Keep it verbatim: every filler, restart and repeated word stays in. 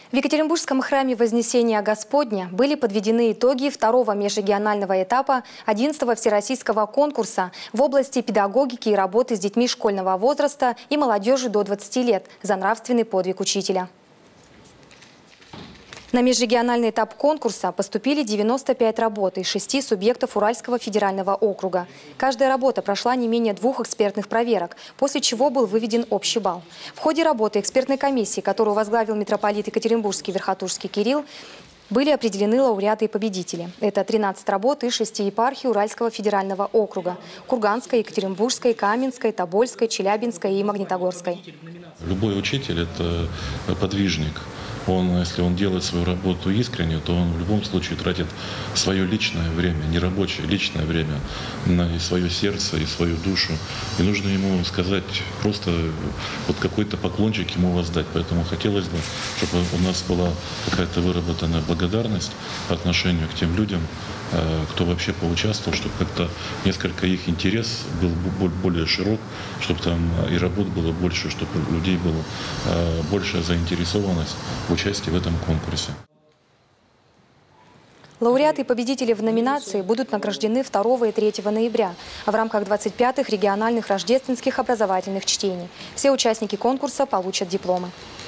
В Екатеринбургском храме Вознесения Господня были подведены итоги второго межрегионального этапа одиннадцатого всероссийского конкурса в области педагогики и работы с детьми школьного возраста и молодежи до двадцати лет за нравственный подвиг учителя. На межрегиональный этап конкурса поступили девяносто пять работ из шести субъектов Уральского федерального округа. Каждая работа прошла не менее двух экспертных проверок, после чего был выведен общий балл. В ходе работы экспертной комиссии, которую возглавил митрополит Екатеринбургский Верхотурский Кирилл, были определены лауреаты и победители. Это тринадцать работ из шести епархий Уральского федерального округа – Курганской, Екатеринбургской, Каменской, Тобольской, Челябинской и Магнитогорской. Любой учитель – это подвижник. Он, если он делает свою работу искренне, то он в любом случае тратит свое личное время, не рабочее, личное время, на и свое сердце, и свою душу. И нужно ему сказать, просто вот какой-то поклончик ему воздать. Поэтому хотелось бы, чтобы у нас была какая-то выработанная благодарность по отношению к тем людям, кто вообще поучаствовал, чтобы как-то несколько их интерес был более широк, чтобы там и работ было больше, чтобы у людей была большая заинтересованность в участии в этом конкурсе. Лауреаты и победители в номинации будут награждены второго и третьего ноября в рамках двадцать пятых региональных рождественских образовательных чтений. Все участники конкурса получат дипломы.